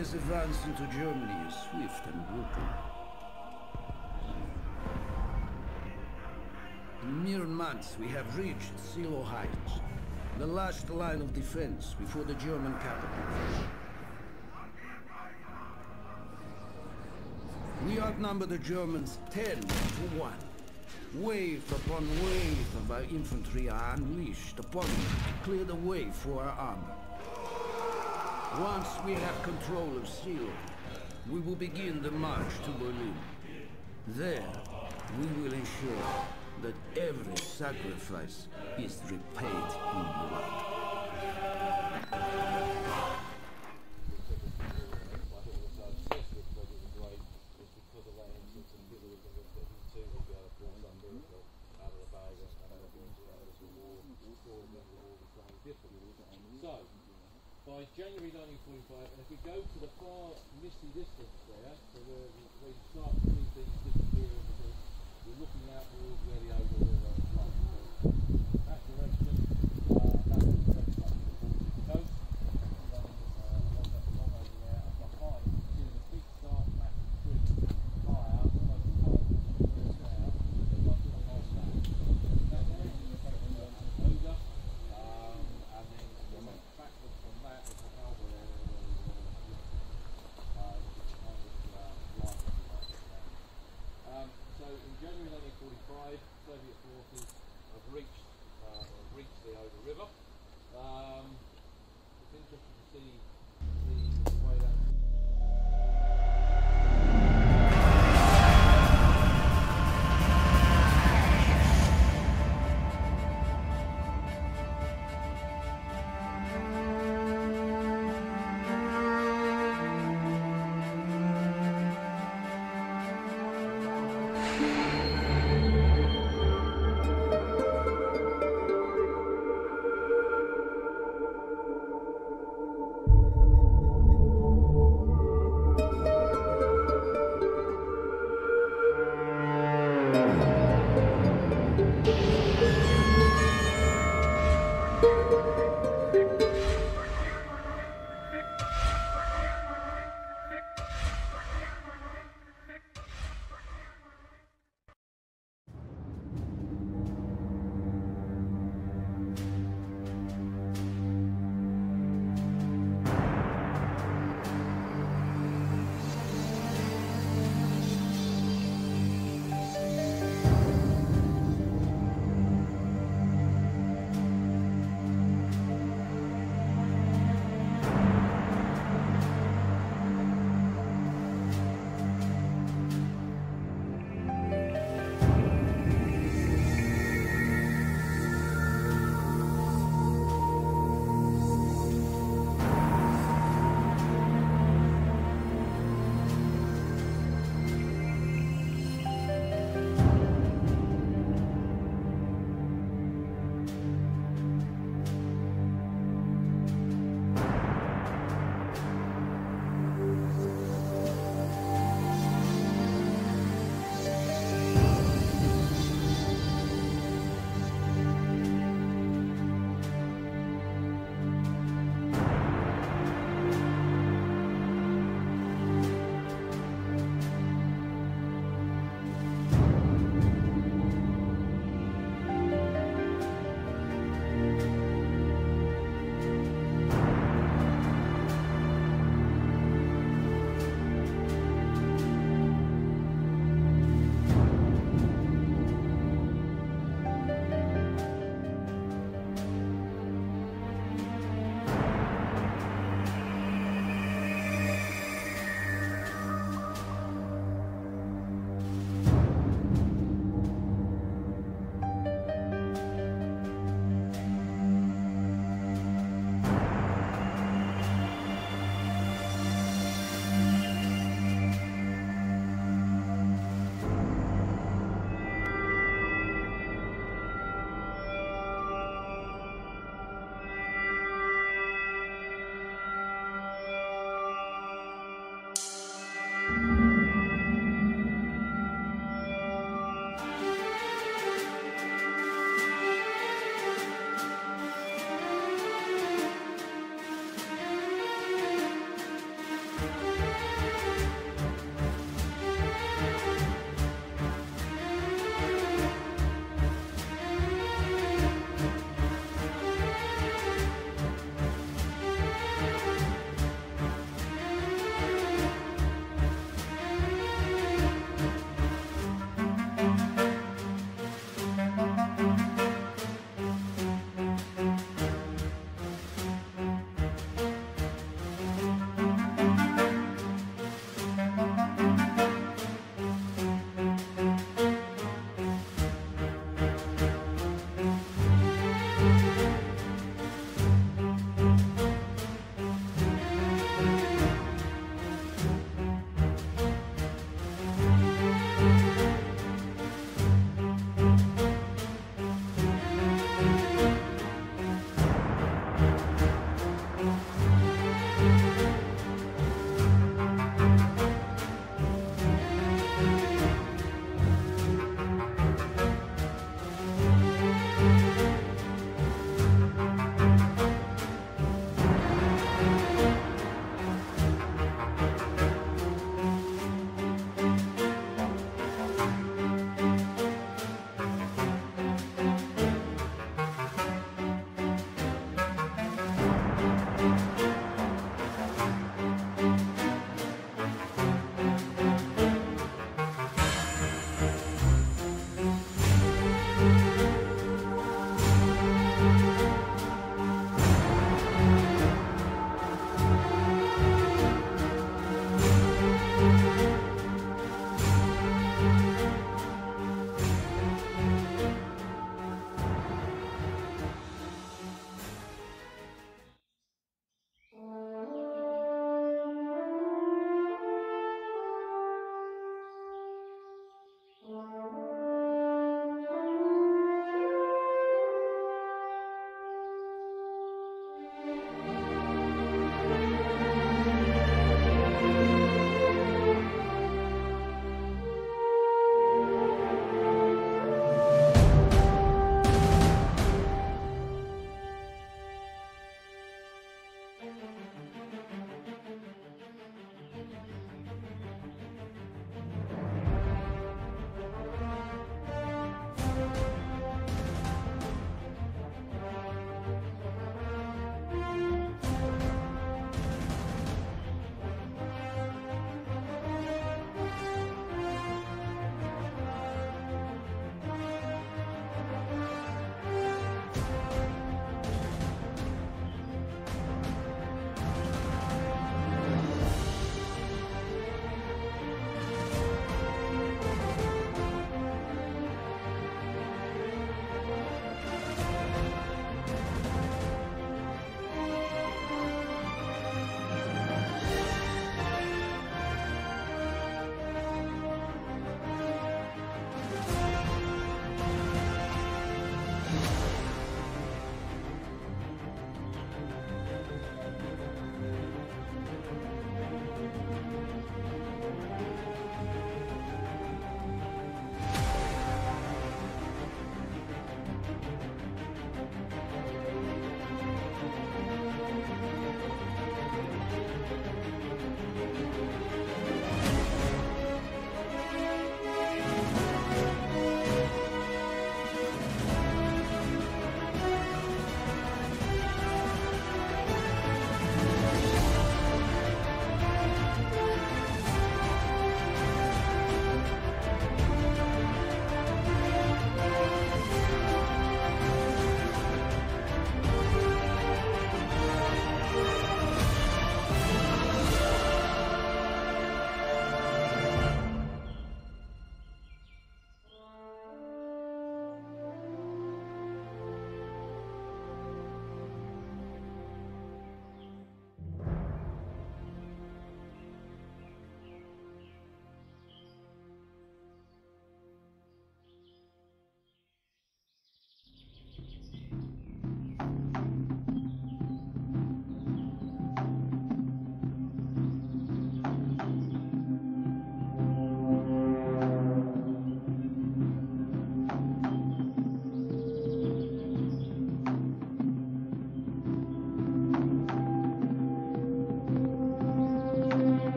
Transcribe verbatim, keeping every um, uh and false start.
enemy's advance into Germany is swift and brutal. In mere months, we have reached Seelow Heights, the last line of defense before the German capital. We outnumber the Germans ten to one. Wave upon wave of our infantry are unleashed upon them to clear the way for our armor. Once we have control of Seelow, we will begin the march to Berlin. There, we will ensure that every sacrifice is repaid in blood. So, by January nineteen forty-five, and if we go to the far misty distance there, so where, where you start to see things disappearing, because you're looking out towards where the Oder River is like. So, that direction, uh, that was the next up to the Baltic coast, and then uh, along, that, along over there, and behind, you see the big dark massive tree, higher, almost as high as the now, there's like a nice land. That area is affected by Oder, um, and then backwards from that is the harbour area where we were, uh, which is kind of uh, light, like that. Um, so in January nineteen